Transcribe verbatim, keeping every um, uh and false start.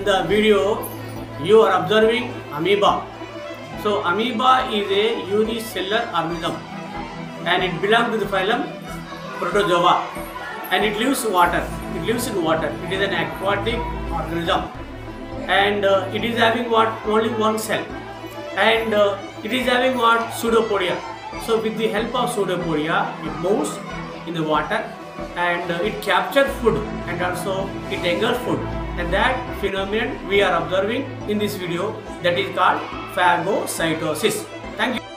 the video you are observing amoeba. So amoeba is a unicellular organism and it belongs to the phylum Protozoa, and it lives water. It lives in water. It is an aquatic organism, and uh, it is having what only one cell, and uh, it is having what pseudopodia. So with the help of pseudopodia, it moves in the water and uh, it captures food and also it engulfs food, and that phenomenon we are observing in this video, that is called phagocytosis. Thank you.